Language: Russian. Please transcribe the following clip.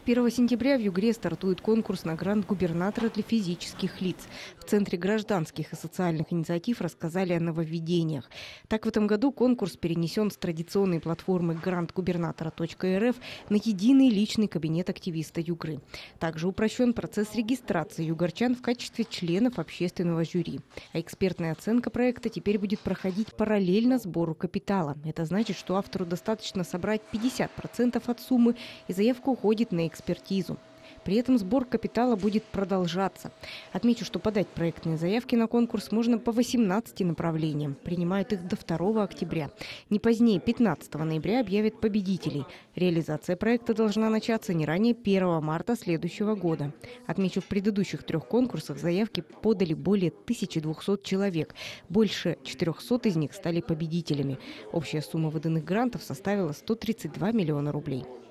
1 сентября в Югре стартует конкурс на грант губернатора для физических лиц. В Центре гражданских и социальных инициатив рассказали о нововведениях. Так, в этом году конкурс перенесен с традиционной платформы grantgubernatora.rf на единый личный кабинет активиста Югры. Также упрощен процесс регистрации югорчан в качестве членов общественного жюри. А экспертная оценка проекта теперь будет проходить параллельно сбору капитала. Это значит, что автору достаточно собрать 50% от суммы, и заявка уходит на экспертизу. При этом сбор капитала будет продолжаться. Отмечу, что подать проектные заявки на конкурс можно по 18 направлениям. Принимают их до 2 октября. Не позднее 15 ноября объявят победителей. Реализация проекта должна начаться не ранее 1 марта следующего года. Отмечу, в предыдущих 3 конкурсах заявки подали более 1200 человек. Больше 400 из них стали победителями. Общая сумма выданных грантов составила 132 миллиона рублей.